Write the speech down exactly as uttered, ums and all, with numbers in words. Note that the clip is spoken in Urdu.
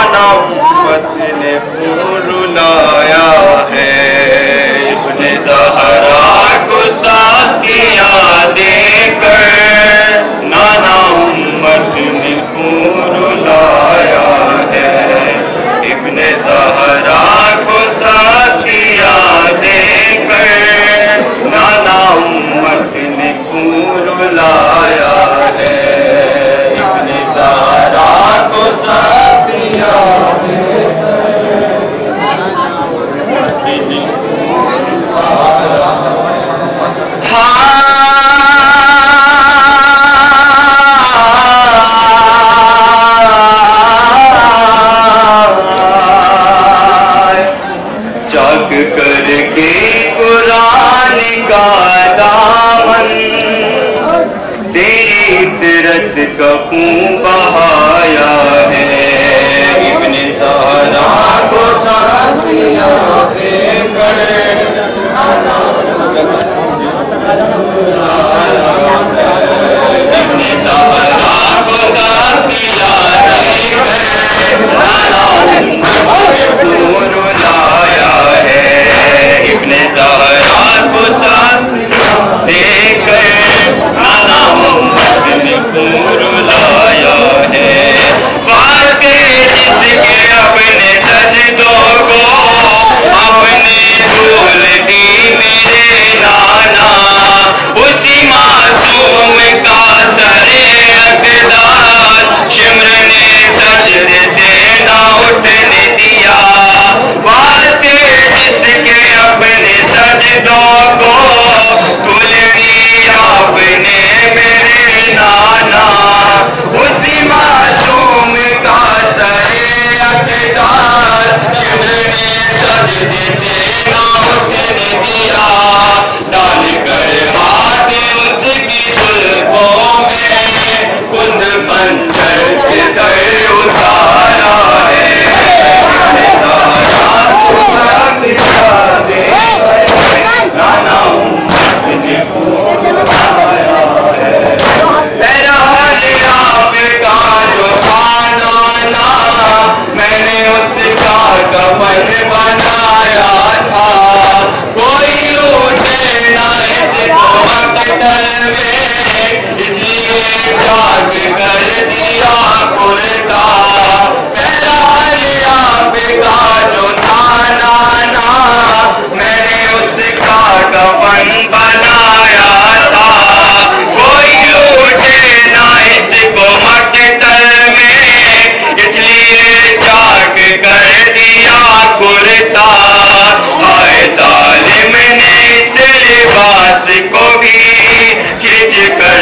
نانا امت نے پھول لایا ہے ابن زہرا کو ساتھیاں دے کر نانا امت نے پھول لایا ہے ابن زہرا کو ساتھیاں دے کر نانا امت نے پھول لایا ہے ابن زہرا کو ساتھیاں دے کر چاک کر کے قرآن کا دامن تیری عطرت کا خون بہایا ہے ابن زہرا کو ساتھیاں دے کر ابن زہرا کو ساتھیاں دے کر نانا امت نے پھول لایا ہے ابن زہرا کو ساتھیاں دے کر نانا امت نے پھول لایا ہے واسطے جس کے اپنے سجدوں کو اپنے دھول دی میرے نانا اسی معصوم کا سرے اقدار شمر نے سجدے سے نہ اٹھنے دیا واسطے جس کے اپنے سجدوں کو کھلنی آپ نے میرے نانا اسی معصوم کا سرے اقدار شمر نے سجدے سے نہ اٹھنے دیا ڈال کر ہاتھ اس کی زلفوں میں کند خنجر سے سر اتارا ہے ابن زہرا کو ساتھیاں دے کر نانا امت نے پھول لایا ہے میرا حال آپ کا جو تھا نانا میں نے اس کا کفن بنایا تھا کوئی لوٹے نہ اس کو مقتل میں اس لیے جاگ کر دیا کرتا میرا حال آپ کا جو تھا نانا میں نے اس کا کفن بنایا تھا کوئی لوٹے نہ اس کو مقتل میں اس لیے جاگ کر دیا کرتا آئے ظالم نے اس لباس کو بھی کھینچ کر